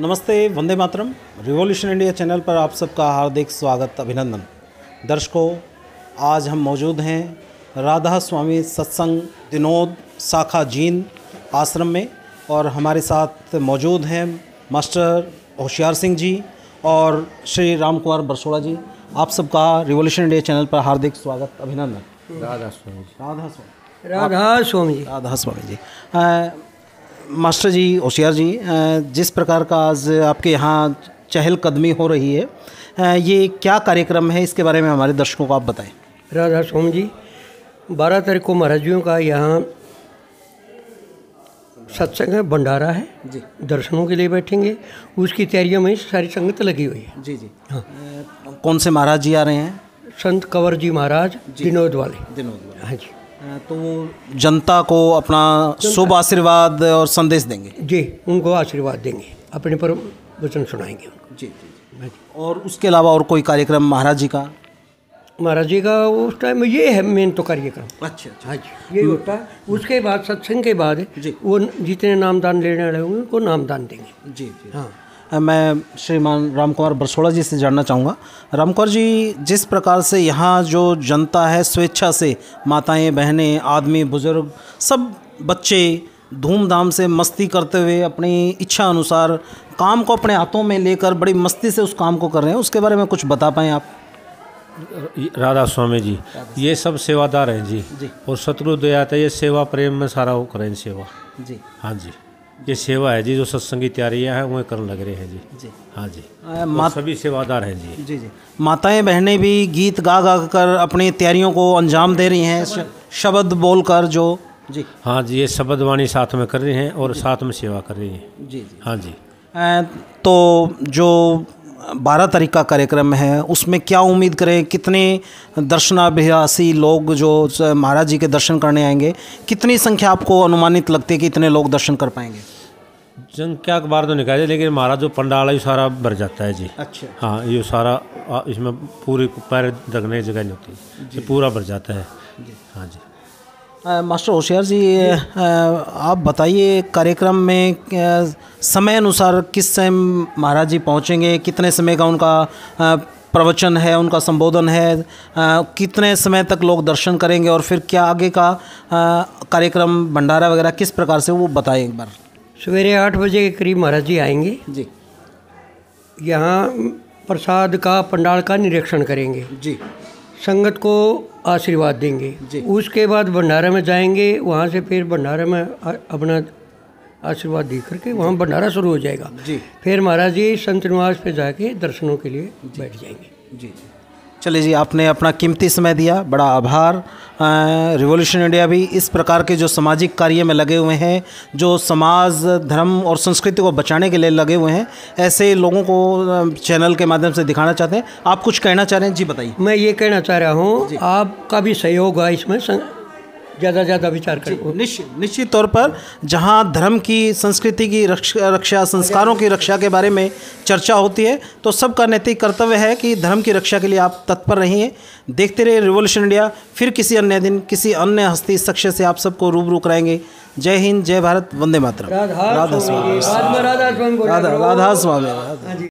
नमस्ते, वंदे मातरम। रिवॉल्यूशन इंडिया चैनल पर आप सबका हार्दिक स्वागत, अभिनंदन। दर्शकों, आज हम मौजूद हैं राधा स्वामी सत्संग दिनोद शाखा जींद आश्रम में और हमारे साथ मौजूद हैं मास्टर होशियार सिंह जी और श्री राम कुमार बरसोड़ा जी। आप सबका रिवॉल्यूशन इंडिया चैनल पर हार्दिक स्वागत, अभिनंदन। राधा स्वामी जी। राधा स्वामी जी। मास्टर जी, होशियार जी, जिस प्रकार का आज आपके यहाँ चहलकदमी हो रही है, ये क्या कार्यक्रम है, इसके बारे में हमारे दर्शकों को आप बताएं। राधा स्वामी जी, 12 तारीख को महाराजियों का यहाँ सत्संग है, भंडारा है जी। दर्शनों के लिए बैठेंगे, उसकी तैयारियों में सारी संगत लगी हुई है जी जी। हाँ। कौन से महाराज जी आ रहे हैं? संत कंवर जी महाराज दिनोद वाले। हाँ जी। तो जनता को अपना शुभ आशीर्वाद और संदेश देंगे जी, उनको आशीर्वाद देंगे, अपने पर वचन सुनाएंगे उनको जी जी। और उसके अलावा और कोई कार्यक्रम महाराज जी का? महाराज जी का उस टाइम ये है मेन तो कार्यक्रम। अच्छा। हाँ जी, ये होता है। उसके बाद सत्संग के बाद वो जितने नामदान लेने वाले होंगे उनको नामदान देंगे जी जी। हाँ। मैं श्रीमान राम कुमार बरसोड़ा जी से जानना चाहूँगा। राम कुमार जी, जिस प्रकार से यहाँ जो जनता है स्वेच्छा से, माताएं बहनें आदमी बुजुर्ग सब बच्चे धूमधाम से मस्ती करते हुए अपनी इच्छा अनुसार काम को अपने हाथों में लेकर बड़ी मस्ती से उस काम को कर रहे हैं, उसके बारे में कुछ बता पाएँ आप? राधा स्वामी जी, ये सब सेवादार हैं जी, और शत्रु दया ये सेवा प्रेम में सारा वो करें सेवा जी। हाँ जी, ये सेवा है जी, जो सत्संगी तैयारियाँ हैं वो करने लग रहे हैं जी। हाँ जी, सभी सेवादार हैं जी। जी जी। माताएं बहनें भी गीत गा गा कर अपनी तैयारियों को अंजाम दे रही हैं, शब्द बोलकर जो जी। हाँ जी, ये शब्द वाणी साथ में कर रही हैं और साथ में सेवा कर रही हैं जी जी। हाँ जी। तो जो 12 तारीख का कार्यक्रम है उसमें क्या उम्मीद करें? कितने दर्शनाभिलाषी लोग जो महाराज जी के दर्शन करने आएंगे, कितनी संख्या आपको अनुमानित लगती है कि इतने लोग दर्शन कर पाएंगे? संख्या के बारे तो नहीं कहते, लेकिन महाराज जो पंडाल है ये सारा भर जाता है जी। अच्छा। हाँ, ये सारा इसमें पूरी पैर रखने की जगह नहीं होती, ये पूरा भर जाता है जी। हाँ जी। मास्टर होशियार जी, आप बताइए कार्यक्रम में समय अनुसार किस समय महाराज जी पहुँचेंगे, कितने समय का उनका प्रवचन है, उनका संबोधन है, कितने समय तक लोग दर्शन करेंगे और फिर क्या आगे का कार्यक्रम भंडारा वगैरह किस प्रकार से, वो बताएं एक बार। सवेरे 8 बजे के करीब महाराज जी आएंगे जी। यहाँ प्रसाद का पंडाल का निरीक्षण करेंगे जी, संगत को आशीर्वाद देंगे जी। उसके बाद भंडारा में जाएंगे, वहाँ से फिर भंडारा में अपना आशीर्वाद दे करके वहाँ भंडारा शुरू हो जाएगा जी। फिर महाराज जी संत निवास पे जाके दर्शनों के लिए बैठ जाएंगे जी। चलिए जी, आपने अपना कीमती समय दिया, बड़ा आभार। रिवॉल्यूशन इंडिया भी इस प्रकार के जो सामाजिक कार्य में लगे हुए हैं, जो समाज धर्म और संस्कृति को बचाने के लिए लगे हुए हैं, ऐसे लोगों को चैनल के माध्यम से दिखाना चाहते हैं। आप कुछ कहना चाह रहे हैं जी, बताइए। मैं ये कहना चाह रहा हूँ, आपका भी सहयोग है इसमें, ज़्यादा विचार करें। निश्चित तौर पर जहाँ धर्म की, संस्कृति की रक्षा, संस्कारों की रक्षा के बारे में चर्चा होती है, तो सबका नैतिक कर्तव्य है कि धर्म की रक्षा के लिए आप तत्पर रहिए। देखते रहिए रिवॉल्यूशन इंडिया। फिर किसी अन्य दिन किसी अन्य हस्ती शख्स से आप सबको रूबरू कराएंगे। जय हिंद, जय भारत, वंदे मातरम। राधा स्वामी।